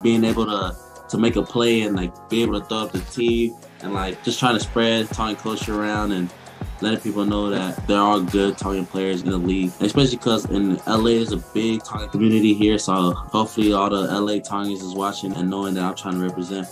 being able to make a play and like be able to throw up the tee and like just trying to spread Tongan culture around and letting people know that there are good Tongan players in the league, especially because in LA there's a big Tongan community here, so hopefully all the LA Tongans is watching and knowing that I'm trying to represent.